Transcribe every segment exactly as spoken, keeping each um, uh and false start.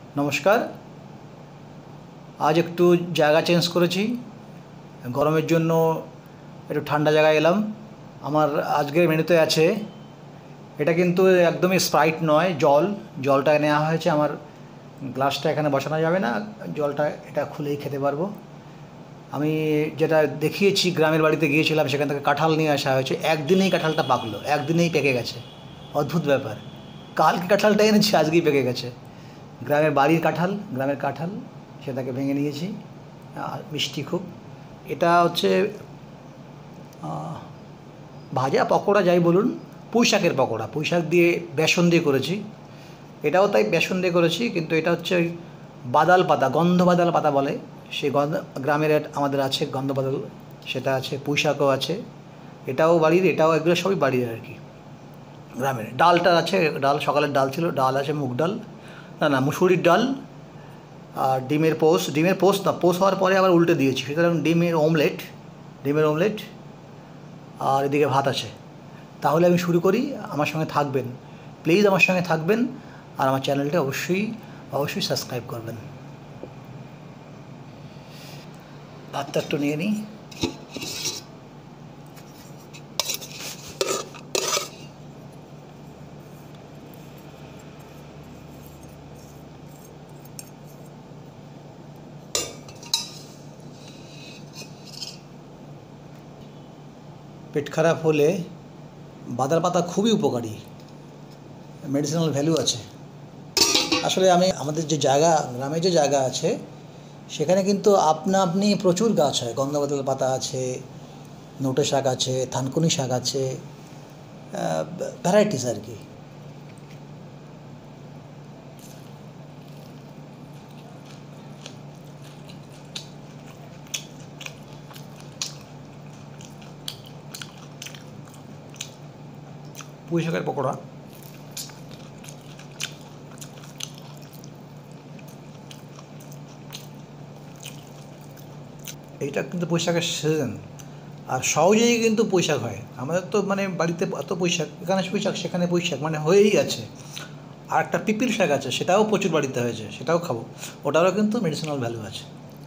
নমস্কার। আজ একটু জায়গা চেঞ্জ করেছি, গরমের জন্য একটু ঠান্ডা জায়গায় এলাম। আমার আজকের মেনুতে আছে, এটা কিন্তু একদমই স্প্রাইট নয়, জল জলটা নেওয়া হয়েছে। আমার গ্লাসটা এখানে বসানো যাবে না, জলটা এটা খুলেই খেতে পারবো। আমি যেটা দেখিয়েছি, গ্রামের বাড়িতে গিয়েছিলাম, সেখান থেকে কাঁঠাল নিয়ে আসা হয়েছে। একদিনেই কাঁঠালটা পাকলো, একদিনেই পেকে গেছে। অদ্ভুত ব্যাপার, কালকে কাঁঠালটা এনেছি, আজকেই পেকে গেছে। গ্রামের বাড়ির কাঁঠাল, গ্রামের কাঁঠাল, সেটাকে ভেঙে নিয়েছি, আর মিষ্টি খুব। এটা হচ্ছে ভাজা পকোড়া যাই বলুন, পুঁই শাকের পকোড়া, পুঁই শাক দিয়ে বেসন দিয়ে করেছি। এটাও তাই বেসন দিয়ে করেছি, কিন্তু এটা হচ্ছে ওই বাদাল পাতা, গন্ধ বাদাল পাতা বলে, সেই গন্ধ গ্রামের আমাদের আছে গন্ধ বাদাল, সেটা আছে। পুঁই শাকও আছে, এটাও বাড়ির, এটাও এগুলো সবই বাড়ির আর কি, গ্রামের। ডালটা আছে, ডাল সকালের ডাল ছিল, ডাল আছে, মুগ ডাল, না না মুসুরির ডাল, আর ডিমের পোস, ডিমের পোস না, পোস হওয়ার পরে আবার উল্টে দিয়েছি, সুতরাং ডিমের অমলেট, ডিমের অমলেট, আর এদিকে ভাত আছে। তাহলে আমি শুরু করি, আমার সঙ্গে থাকবেন, প্লিজ আমার সঙ্গে থাকবেন, আর আমার চ্যানেলটা অবশ্যই অবশ্যই সাবস্ক্রাইব করবেন। ভাতটা একটু নিয়ে নিই। পেট খারাপ হলে বাদাল পাতা খুবই উপকারী, মেডিসিনাল ভ্যালু আছে। আসলে আমি আমাদের যে জায়গা, গ্রামে যে জায়গা আছে, সেখানে কিন্তু আপনা আপনি প্রচুর গাছ হয়। গন্ধবাদাল পাতা আছে, নোটে শাক আছে, থানকুনি শাক আছে, ভ্যারাইটিস আর কি। পুঁই শাকের পকোড়া, এইটা কিন্তু পুঁই শাকের সিজন, আর সহজেই কিন্তু পুঁই শাক হয়। আমাদের তো মানে বাড়িতে এত পুঁই শাক, এখানে পুঁই শাক সেখানে পুঁই শাক, মানে হয়েই আছে। আর একটা পিপির শাক আছে, সেটাও প্রচুর বাড়িতে হয়েছে, সেটাও খাবো, ওটারও কিন্তু মেডিসিনাল ভ্যালু আছে।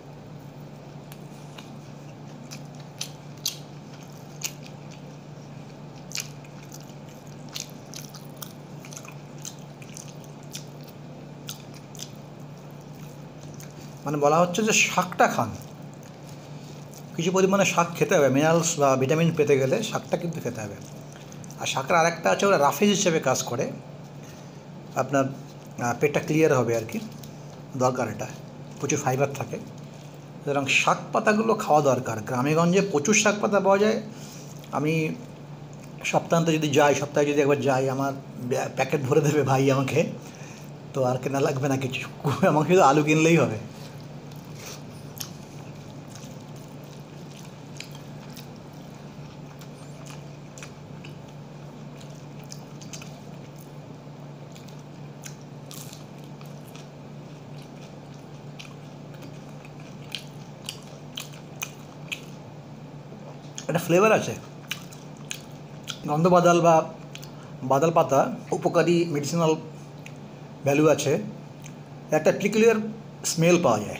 মানে বলা হচ্ছে যে শাকটা খান, কিছু পরিমাণে শাক খেতে হবে, মিনারেলস বা ভিটামিন পেতে গেলে শাকটা কিন্তু খেতে হবে। আর শাকের আরেকটা আছে, ওরা রাফেজ হিসেবে কাজ করে, আপনার পেটটা ক্লিয়ার হবে আর কি, দরকার এটা, প্রচুর ফাইবার থাকে। সুতরাং শাক পাতাগুলো খাওয়া দরকার। গ্রামেগঞ্জে প্রচুর শাক পাতা পাওয়া যায়। আমি সপ্তাহান্তে যদি যাই, সপ্তাহে যদি একবার যাই, আমার প্যাকেট ভরে দেবে ভাই আমাকে, তো আর কেনা লাগবে না কিছু, আমাকে শুধু আলু কিনলেই হবে। একটা ফ্লেভার আছে, গন্ধ বাদাল বা বাদাল পাতা উপকারী, মেডিসিনাল ভ্যালু আছে, একটা প্রিকুলিয়ার স্মেল পাওয়া যায়।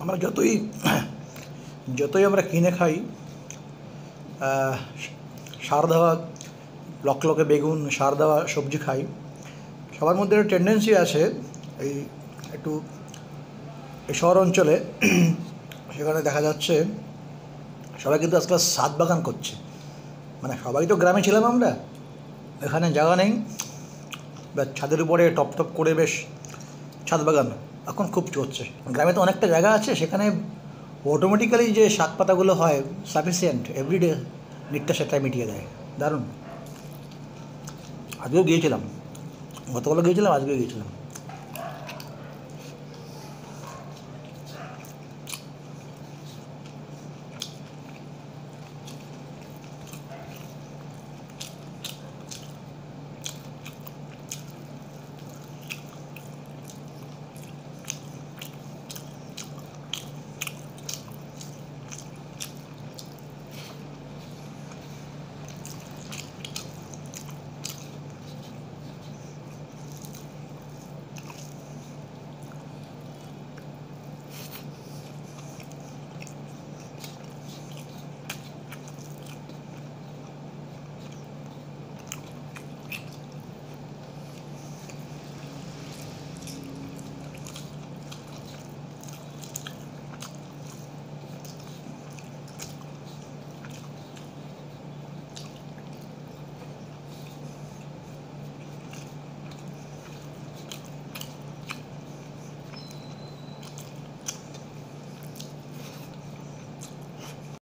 আমরা যতই যতই আমরা কিনে খাই সার দেওয়া লকলকে বেগুন, সার দেওয়া সবজি খাই, সবার মধ্যে একটা টেন্ডেন্সি আছে এই একটু এই শহর অঞ্চলে সেখানে দেখা যাচ্ছে সবাই কিন্তু আজকাল ছাদ বাগান করছে। মানে সবাই তো গ্রামে ছিলাম আমরা, এখানে জায়গা নেই, ছাদের উপরে টপ টপ করে বেশ ছাদ বাগান এখন খুব চলছে। গ্রামে তো অনেকটা জায়গা আছে, সেখানে অটোমেটিক্যালি যে শাক পাতাগুলো হয় সাফিসিয়েন্ট এভরিডে নিটটা সেটাই মিটিয়ে দেয়। দারুণ। আজকেও গিয়েছিলাম, গতকালও গিয়েছিলাম, আজকেও গিয়েছিলাম।